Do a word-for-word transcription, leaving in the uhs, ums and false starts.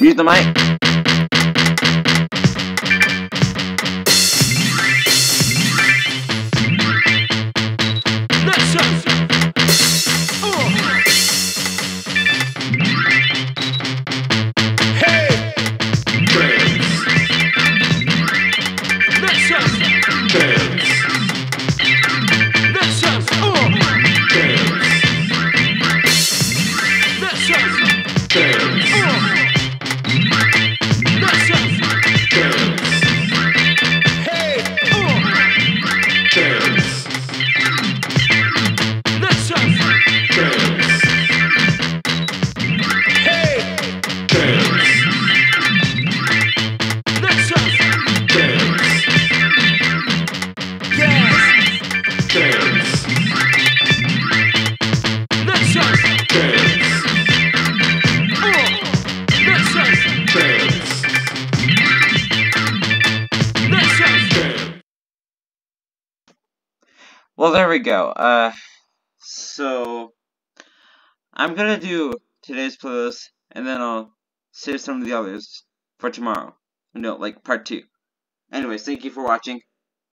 Mute the mic. Well, there we go. Uh, so I'm gonna do today's playlist, and then I'll save some of the others for tomorrow. No, like part two. Anyways, thank you for watching.